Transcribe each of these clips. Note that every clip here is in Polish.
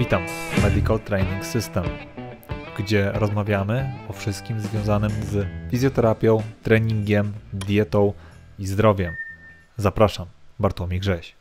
Witam w Medical Training System, gdzie rozmawiamy o wszystkim związanym z fizjoterapią, treningiem, dietą i zdrowiem. Zapraszam, Bartłomiej Grześ.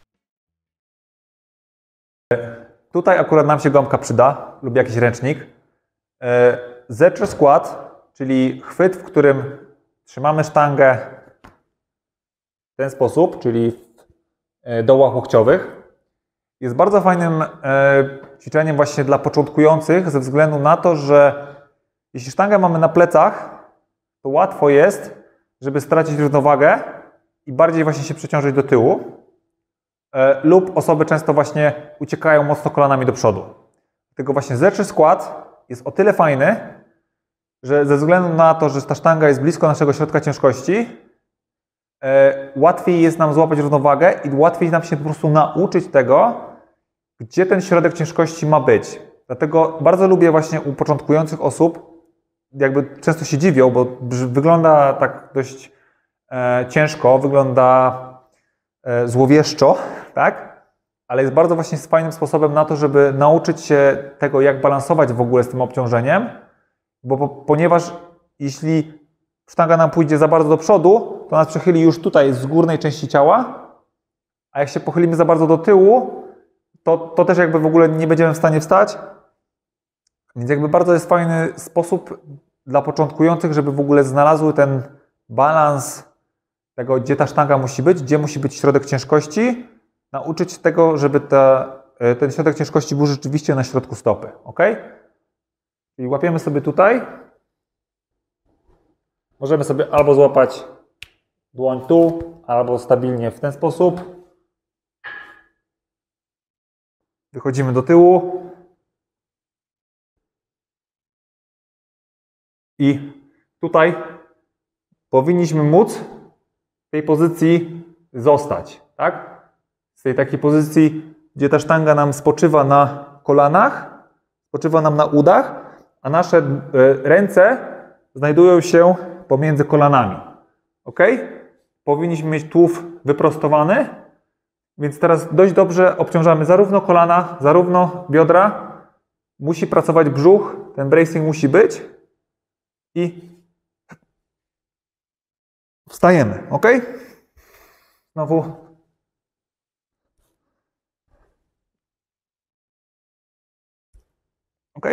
Tutaj akurat nam się gąbka przyda lub jakiś ręcznik. Zercher squat, czyli chwyt, w którym trzymamy sztangę w ten sposób, czyli w dołach łokciowych, jest bardzo fajnym ćwiczeniem właśnie dla początkujących ze względu na to, że jeśli sztangę mamy na plecach, to łatwo jest, żeby stracić równowagę i bardziej właśnie się przeciążyć do tyłu. Lub osoby często właśnie uciekają mocno kolanami do przodu. Dlatego właśnie Zercher squat jest o tyle fajny, że ze względu na to, że ta sztanga jest blisko naszego środka ciężkości, łatwiej jest nam złapać równowagę i łatwiej nam się po prostu nauczyć tego, gdzie ten środek ciężkości ma być. Dlatego bardzo lubię właśnie u początkujących osób, jakby często się dziwią, bo wygląda tak dość ciężko, wygląda złowieszczo, tak? Ale jest bardzo właśnie fajnym sposobem na to, żeby nauczyć się tego, jak balansować w ogóle z tym obciążeniem, ponieważ jeśli sztanga nam pójdzie za bardzo do przodu, to nas przechyli już tutaj z górnej części ciała, a jak się pochylimy za bardzo do tyłu, to też jakby w ogóle nie będziemy w stanie wstać. Więc jakby bardzo jest fajny sposób dla początkujących, żeby w ogóle znalazły ten balans tego, gdzie ta sztanga musi być, gdzie musi być środek ciężkości, nauczyć tego, żeby ten środek ciężkości był rzeczywiście na środku stopy. Ok? Czyli łapiemy sobie tutaj. Możemy sobie albo złapać dłoń tu, albo stabilnie w ten sposób. Wychodzimy do tyłu. I tutaj powinniśmy móc w tej pozycji zostać, tak? Z tej takiej pozycji, gdzie ta sztanga nam spoczywa na kolanach, spoczywa nam na udach, a nasze ręce znajdują się pomiędzy kolanami. Ok? Powinniśmy mieć tułów wyprostowany, więc teraz dość dobrze obciążamy zarówno kolana, zarówno biodra. Musi pracować brzuch, ten bracing musi być i wstajemy. Ok? Znowu. Ok?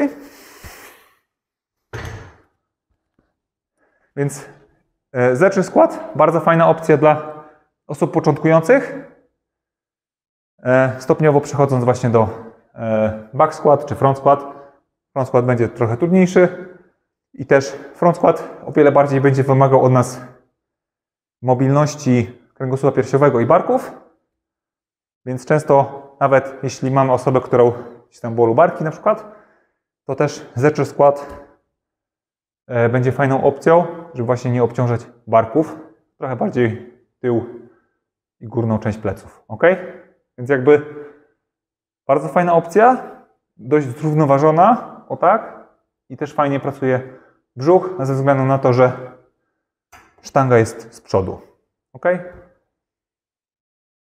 Więc Zercher squat, bardzo fajna opcja dla osób początkujących. Stopniowo przechodząc właśnie do back squat czy front squat. Front squat będzie trochę trudniejszy i też front squat o wiele bardziej będzie wymagał od nas mobilności kręgosłupa piersiowego i barków. Więc często nawet jeśli mamy osobę, którą gdzieś tam bolą barki na przykład, to też Zercher squat będzie fajną opcją, żeby właśnie nie obciążać barków, trochę bardziej tył i górną część pleców. Ok? Więc jakby bardzo fajna opcja, dość zrównoważona, o tak, i też fajnie pracuje brzuch, ze względu na to, że sztanga jest z przodu. Ok?